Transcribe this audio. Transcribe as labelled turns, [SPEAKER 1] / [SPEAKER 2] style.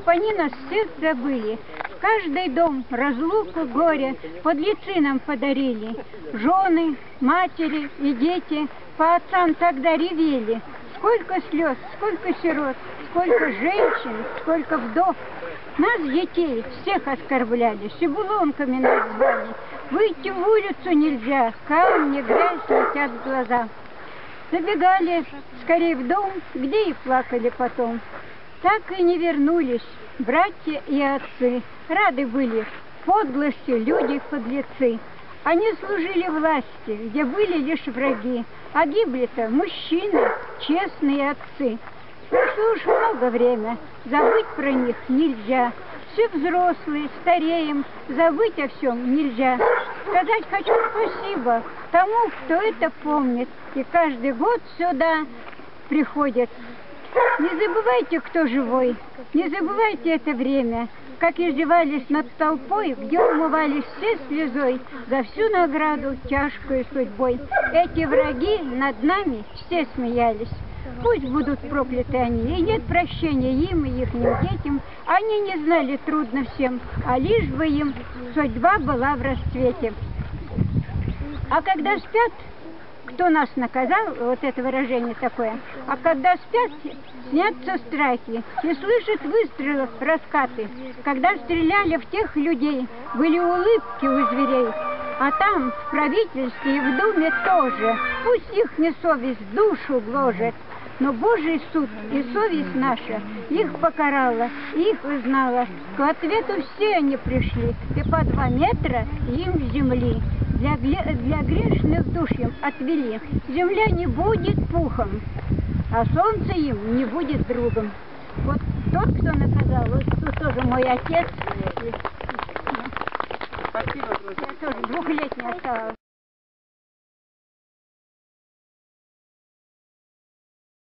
[SPEAKER 1] чтоб они нас всех забыли. В каждый дом разлуку, горе подлецы нам подарили. Жены, матери и дети по отцам тогда ревели. Сколько слез, сколько сирот, сколько женщин, сколько вдов. Нас, детей, всех оскорбляли, шибулонками нас звали. Выйти в улицу нельзя, камни, грязь летят в глаза. Забегали скорее в дом, где и плакали потом. Так и не вернулись братья и отцы. Рады были подлости люди-подлецы. Они служили власти, где были лишь враги, а гибли-то мужчины, честные отцы. Прошло уж много время, забыть про них нельзя. Все взрослые, стареем, забыть о всем нельзя. Сказать хочу спасибо тому, кто это помнит, и каждый год сюда приходит. Не забывайте, кто живой, не забывайте это время, как издевались над толпой, где умывались все слезой за всю награду тяжкой судьбой. Эти враги над нами все смеялись. Пусть будут прокляты они, и нет прощения им и ихним детям. Они не знали трудно всем, а лишь бы им судьба была в расцвете. А когда спят, кто нас наказал, вот это выражение такое, а когда спят, снятся страхи, и слышат выстрелов раскаты. Когда стреляли в тех людей, были улыбки у зверей, а там, в правительстве и в Думе тоже, пусть их не совесть душу гложет, но Божий суд и совесть наша их покарала, их узнала. К ответу все они пришли, и по 2 метра им земли. Для грешных душ им отвели. Земля не будет пухом, а солнце им не будет другом. Вот тот, кто наказал, вот тут тоже мой отец. Я тоже 2-летний осталась.